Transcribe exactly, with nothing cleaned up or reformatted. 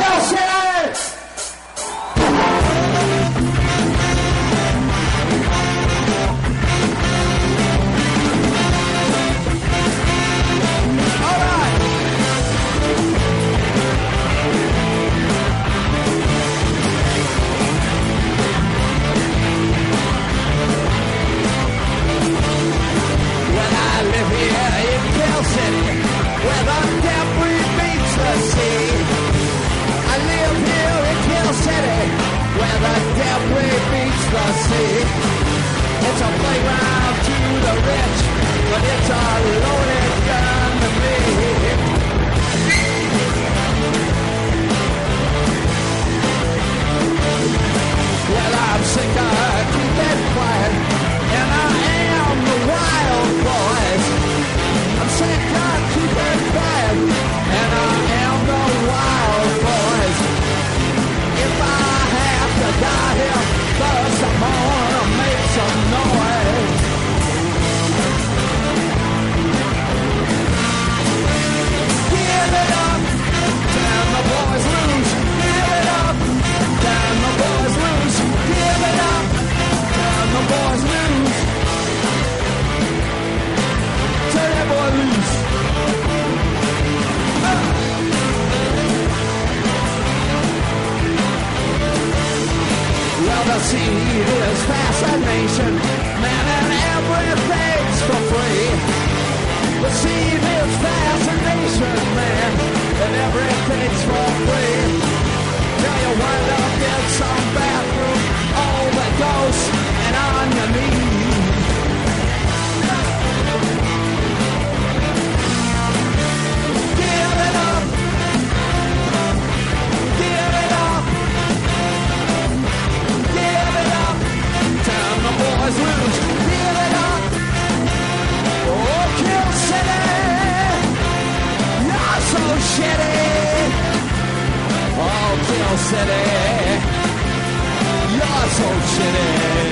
Kill City! Where the debris meets the sea. I live here in Kill City, where the debris meets the sea. It's a playground to the rich, but it's a loaded gun to me. Well, I'm sick of keeping quiet, and I am the wild boys. I'm sick of keeping quiet, and I am the wild boys. If I have to die here first, I'm gonna make some noise. Give it up, turn the boys loose. Give it up, turn the boys loose. Give it up, turn the boys loose. Turn that boy loose. Well, the seed is fascination, man, and everything's for free. The seed is fascination, man, and everything's for free. Till you wind up in some bathroom, all the ghosts, and on your knees. Give it up. Give it up. Give it up. Turn the boys loose. Give it up. Oh, Kill City. You're so shitty. Oh, Kill City. You're so shitty.